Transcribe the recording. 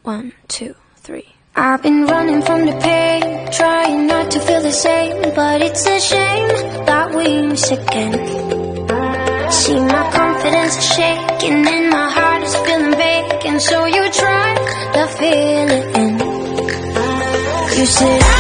1, 2, 3. I've been running from the pain, trying not to feel the same, but it's a shame that we miss again. See, my confidence is shaking and my heart is feeling vacant, so you try to fill it in. You said